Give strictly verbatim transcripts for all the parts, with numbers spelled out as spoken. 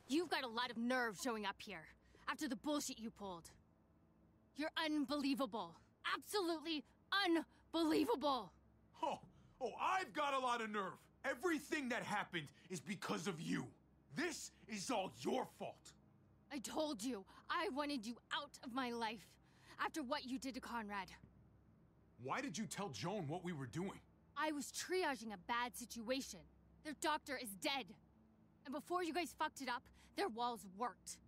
You've got a lot of nerve showing up here, after the bullshit you pulled. You're unbelievable. Absolutely unbelievable. Oh, oh, I've got a lot of nerve. Everything that happened is because of you. This is all your fault. I told you, I wanted you out of my life, after what you did to Conrad. Why did you tell Joan what we were doing? I was triaging a bad situation. Their doctor is dead. And before you guys fucked it up, their walls worked.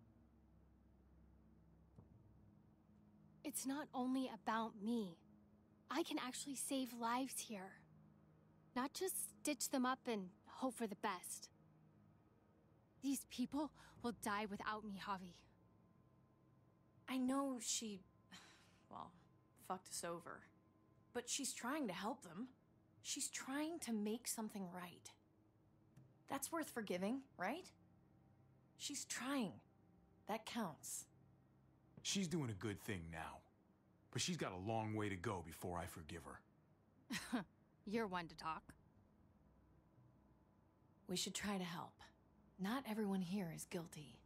It's not only about me. I can actually save lives here. Not just stitch them up and hope for the best. These people will die without me, Javi. I know she, well, fucked us over. But she's trying to help them. She's trying to make something right. That's worth forgiving, right? She's trying. That counts. She's doing a good thing now. But she's got a long way to go before I forgive her. You're one to talk. We should try to help. Not everyone here is guilty.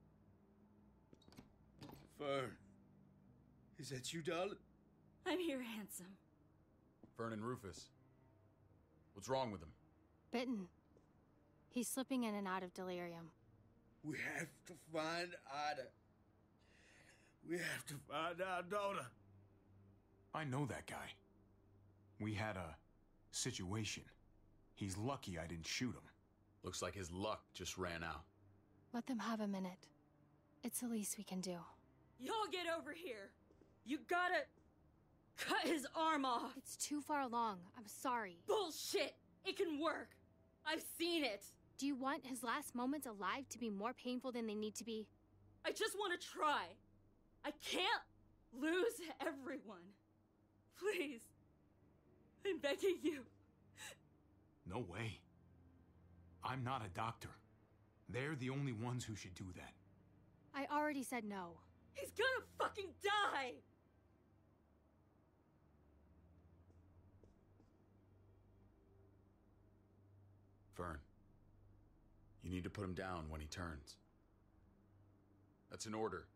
Fern. Is that you, darling? I'm here, handsome. Vernon Rufus. What's wrong with him? Bitten. He's slipping in and out of delirium. We have to find Ida. We have to find our daughter. I know that guy. We had a situation. He's lucky I didn't shoot him. Looks like his luck just ran out. Let them have a minute. It's the least we can do. Y'all get over here. You gotta cut his arm off. It's too far along. I'm sorry. Bullshit! It can work. I've seen it. Do you want his last moments alive to be more painful than they need to be? I just want to try. I can't lose everyone. Please. I'm begging you. No way. I'm not a doctor. They're the only ones who should do that. I already said no. He's gonna fucking die! Fern. You need to put him down when he turns. That's an order.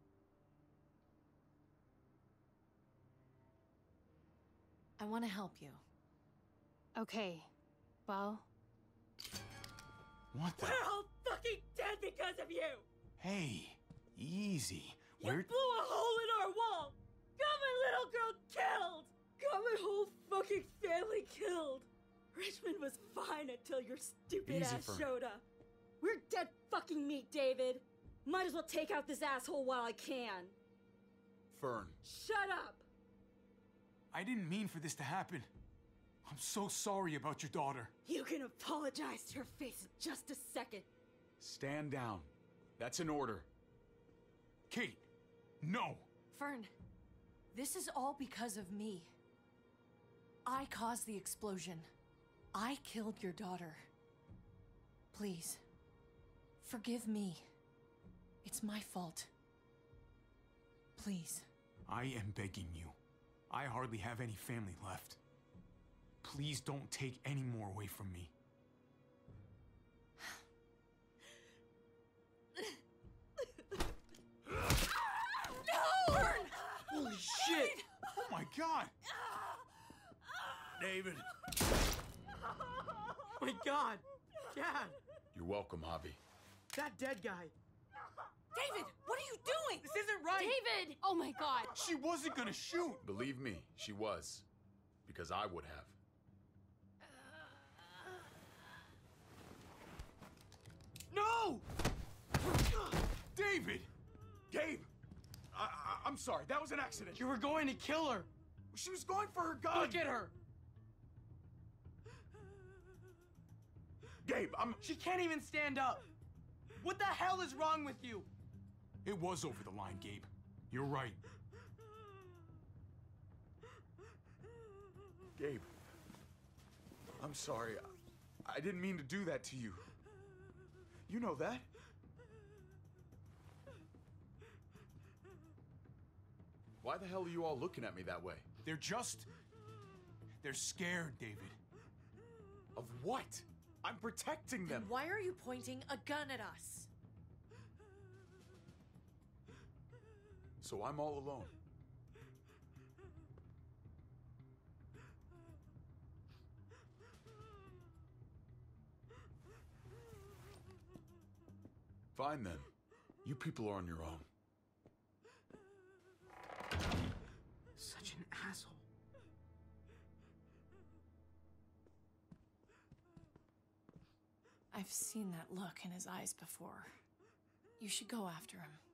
I want to help you. Okay. Well... What the? We're all fucking dead because of you! Hey, easy. You We're... blew a hole in our wall! Got my little girl killed! Got my whole fucking family killed! Richmond was fine until your stupid Easy, ass Fern. showed up. We're dead fucking meat, David. Might as well take out this asshole while I can. Fern. Shut up! I didn't mean for this to happen. I'm so sorry about your daughter. You can apologize to her face in just a second. Stand down. That's an order. Kate, no. Fern, this is all because of me. I caused the explosion. I killed your daughter. Please, forgive me. It's my fault. Please. I am begging you. I hardly have any family left. Please don't take any more away from me. No! Fern! Holy shit! Oh my god! David. Oh my god! Dad! You're welcome, Javi. That dead guy! David, what are you doing? This isn't right! David! Oh my god! She wasn't gonna shoot! Believe me, she was. Because I would have. No! David! Gabe! I, I, I'm sorry, that was an accident. You were going to kill her! She was going for her gun! Look at her! Gabe, I'm... She can't even stand up! What the hell is wrong with you? It was over the line, Gabe. You're right. Gabe. I'm sorry. I, I didn't mean to do that to you. You know that? Why the hell are you all looking at me that way? They're just... They're scared, David. Of what? I'm protecting them. Why are you pointing a gun at us? so I'm all alone. Fine then. You people are on your own. Such an asshole. I've seen that look in his eyes before. You should go after him.